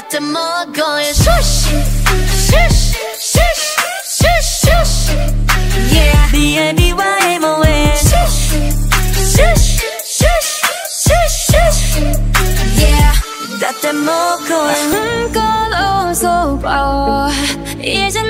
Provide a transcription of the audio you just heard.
ってもうごよ Shush Shush Shush Shush Shush Yeah BABYMON Shush Shush Shush Shush Shush Yeah だってもうごよ걸어서 봐 이제